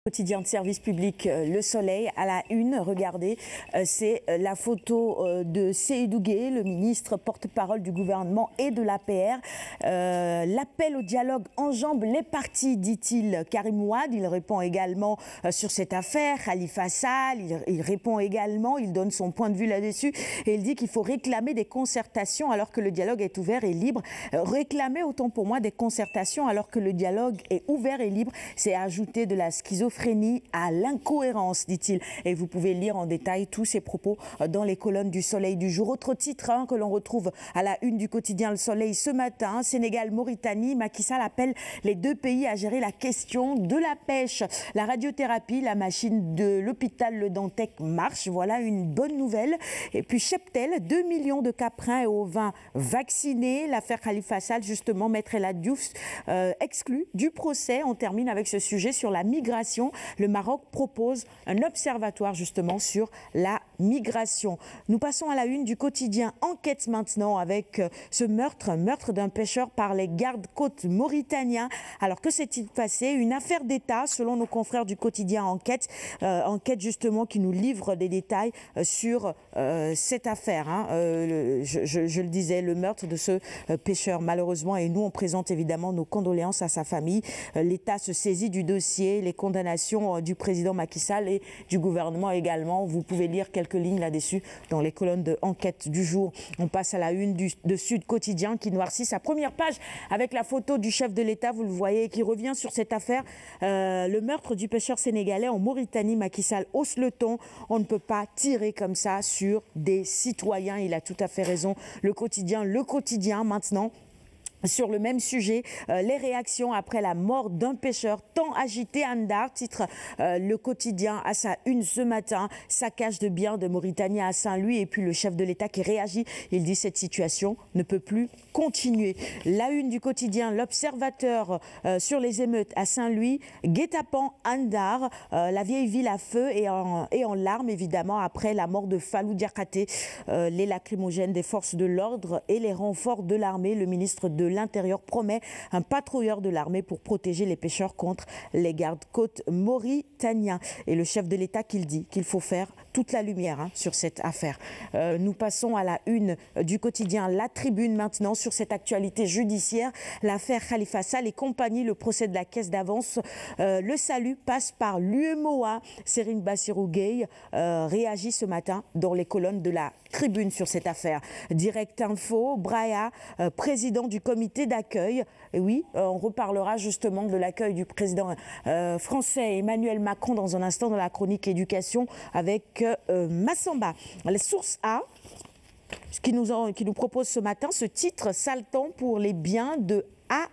Quotidien de service public, Le Soleil, à la une, regardez, c'est la photo de Seydou Gueye, le ministre porte-parole du gouvernement et de l'APR. L'appel au dialogue enjambe les partis, dit-il. Karim Ouad, il répond également sur cette affaire. Khalifa Sall, il répond également, il donne son point de vue là-dessus et il dit qu'il faut réclamer des concertations alors que le dialogue est ouvert et libre. Réclamer, autant pour moi, des concertations alors que le dialogue est ouvert et libre, c'est ajouter de la schizophrénie à l'incohérence, dit-il. Et vous pouvez lire en détail tous ces propos dans les colonnes du Soleil du jour. Autre titre que l'on retrouve à la une du quotidien Le Soleil ce matin, Sénégal-Mauritanie, Macky Sall appelle les deux pays à gérer la question de la pêche. La radiothérapie, la machine de l'hôpital Le Dantec marche, voilà une bonne nouvelle. Et puis Cheptel, 2 millions de caprins et ovins vaccinés. L'affaire Khalifa Sall, justement, Maître El Hadj Diouf exclu du procès. On termine avec ce sujet sur la migration. Le Maroc propose un observatoire justement sur la migration. Nous passons à la une du quotidien Enquête maintenant avec ce meurtre d'un pêcheur par les gardes-côtes mauritaniens. Alors que s'est-il passé? Une affaire d'État selon nos confrères du quotidien Enquête. Enquête justement qui nous livre des détails sur cette affaire. Je le disais, le meurtre de ce pêcheur malheureusement, et nous on présente évidemment nos condoléances à sa famille. L'État se saisit du dossier, les condamnations du président Macky Sall et du gouvernement également. Vous pouvez lire quelques lignes là-dessus dans les colonnes de Enquête du jour. On passe à la une de Sud Quotidien qui noircit sa première page avec la photo du chef de l'État, vous le voyez, qui revient sur cette affaire. Le meurtre du pêcheur sénégalais en Mauritanie. Macky Sall hausse le ton. On ne peut pas tirer comme ça sur des citoyens. Il a tout à fait raison. Le quotidien maintenant. Sur le même sujet, les réactions après la mort d'un pêcheur tant agité à Ndar, titre le quotidien à sa une ce matin, saccage de biens de Mauritanie à Saint-Louis et puis le chef de l'État qui réagit, il dit cette situation ne peut plus continuer. La une du quotidien, l'Observateur sur les émeutes à Saint-Louis, guet-apens à Ndar, la vieille ville à feu et en larmes évidemment après la mort de Fallou Diakhaté, les lacrymogènes des forces de l'ordre et les renforts de l'armée. Le ministre de l'Intérieur promet un patrouilleur de l'armée pour protéger les pêcheurs contre les gardes-côtes mauritaniens. Et le chef de l'État qu'il dit qu'il faut faire toute la lumière sur cette affaire. Nous passons à la une du quotidien La Tribune maintenant sur cette actualité judiciaire. L'affaire Khalifa Sall et compagnie, le procès de la caisse d'avance. Le salut passe par l'UMOA. Serine Bassirou Gueye réagit ce matin dans les colonnes de La Tribune sur cette affaire. Direct Info, Braya, président du comité d'accueil. Et oui, on reparlera justement de l'accueil du président français Emmanuel Macron dans un instant dans la chronique éducation avec Massamba. La source A, qui nous propose ce matin ce titre, Saltan pour les biens de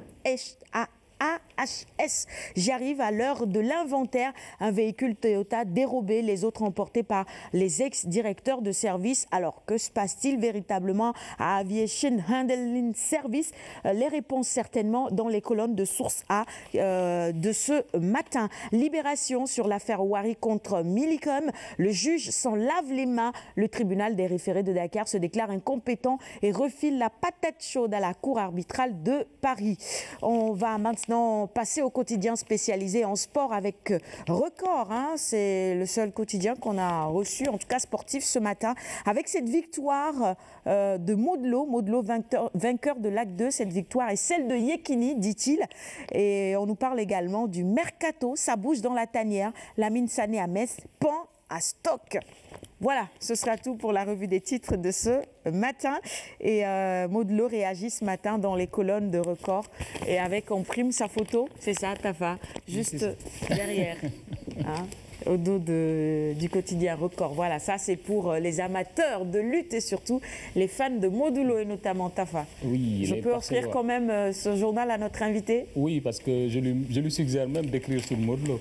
AHS. J'y arrive à l'heure de l'inventaire. Un véhicule Toyota dérobé, les autres emportés par les ex-directeurs de service. Alors, que se passe-t-il véritablement à Aviation Handling Service? Les réponses certainement dans les colonnes de Source A de ce matin. Libération sur l'affaire Ouari contre Millicom. Le juge s'en lave les mains. Le tribunal des référés de Dakar se déclare incompétent et refile la patate chaude à la cour arbitrale de Paris. On va maintenant passer au quotidien spécialisé en sport avec Record. C'est le seul quotidien qu'on a reçu, en tout cas sportif ce matin, avec cette victoire de Modelo vainqueur de l'Acte 2. Cette victoire est celle de Yekini, dit-il. Et on nous parle également du Mercato. Ça bouge dans la tanière. Lamine Sané à Metz, pan à stock. Voilà, ce sera tout pour la revue des titres de ce matin. Et Modelo réagit ce matin dans les colonnes de Record. Et avec en prime sa photo, c'est ça, Tafa, juste derrière, au dos du quotidien Record. Voilà, ça c'est pour les amateurs de lutte et surtout les fans de Modelo et notamment Tafa. Oui, je peux offrir quand même ce journal à notre invité? Oui, parce que je lui suggère même d'écrire sur Modelo.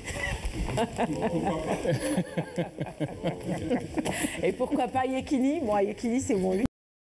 Et pourquoi pas Yekini? Moi, Yekini, c'est mon lui.